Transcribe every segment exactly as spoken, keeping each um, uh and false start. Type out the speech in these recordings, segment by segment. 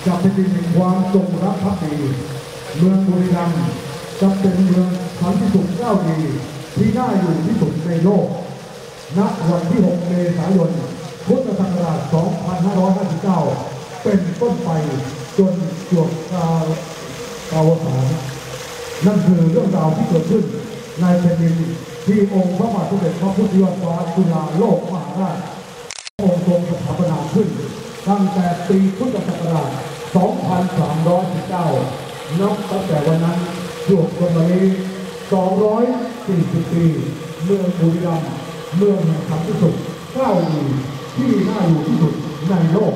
จะเป็นดินแห่งความจงรักภักดีเมืองบุรีรัมย์จะเป็นเมืองสันติสุขเก้าดีที่น่าอยู่ที่สุดในโลกณวันที่หกเมษายนพุทธศักราชสองพันห้าร้อยห้าสิบเก้าเป็นต้นไปจนจวบกาลอวสานนั่นคือเรื่องราวที่เกิดขึ้นในแผ่นดินที่องค์พระบาทสมเด็จพระพุทธยอดฟ้าจุฬาโลกมหาราชองค์ทรงสถาปนาขึ้นตั้งแต่ปีพุทธศักราชสองพันสามร้อยสิบเก้านับตั้งแต่วันนั้นจวบจนวันนี้สองร้อยสี่สิบปีเมืองบุรีรัมย์เมืองแห่งสันติสุขเก้าดีที่น่าอยู่ที่สุดในโลก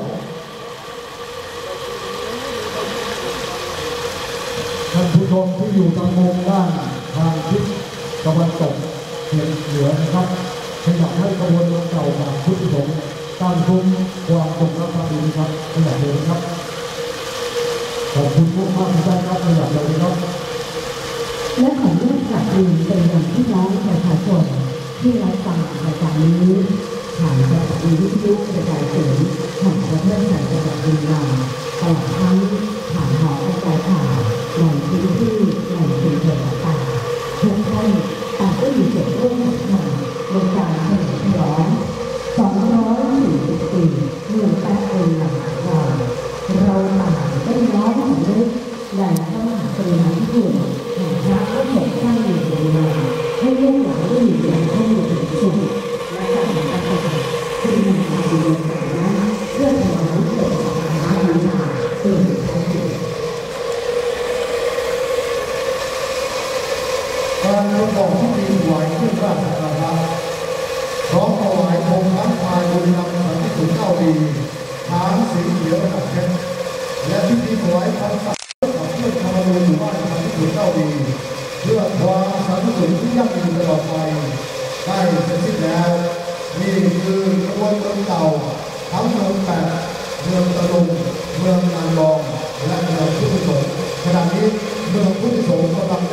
ท่านผู้ชมที่อยู่ทางมุมด้านทางทิศตะวันตกเฉียงเหนือนะครับขยับให้ขบวนรถเก่าจากพุทธสงฆ์ตั้งคุ้มความจงรักภักดีครับขยับเลยครับขอบคุณมากที่ได้รับขยับเลยครับและขอเรื่องกลับเรียนเป็นอย่างพี่น้องประชาชนที่รับฟังรายการนี้ผ่านสถานีวิทยุกระจายเสียงแห่งประเทศไทยจังหวัดบุรีรัมย์ตลอดทั้งผ่านหอกระจายข่าวในพื้นที่ในชุมชนต่างๆทุกท่านต่างก็มีส่วนร่วมสำคัญในการเฉลิมฉลองสองร้อยสี่สิบปีเมืองแป๊ะเองหลังเราเราต่างได้น้อมสำนึกในพระมหากรุณาธิคุณแห่งพระผู้ทรงสร้างอยู่ในเมืองให้ลูกหลานได้อยู่อย่างร่มเย็นเป็นสุขและการปฏิบัติที่มีความดีงามนั้นเพื่อถวายเกียรติสถาบันชาติเป็นท้องถิ่นการประกอบพิธีถวายเครื่องราชสักการะพร้อมถวายองค์พระพายบุรีรัมย์สันติสุขเก้าดีฐานสีเขียวระดับเพชรและพิธีถวายคำสั่งขับเคลื่อนธรรมนูญหมู่บ้านสันติสุขเก้าดีเพื่อความสันติสุขที่ยั่งยืนตลอดไปได้เสร็จสิ้นแล้วนี่คือกระบวนการเก่าทั้งเมืองแปดเมืองตะลุงเมืองนางรองและเมืองพุทธสงฆ์ขณะนี้เมืองพุทธสงฆ์กำลัง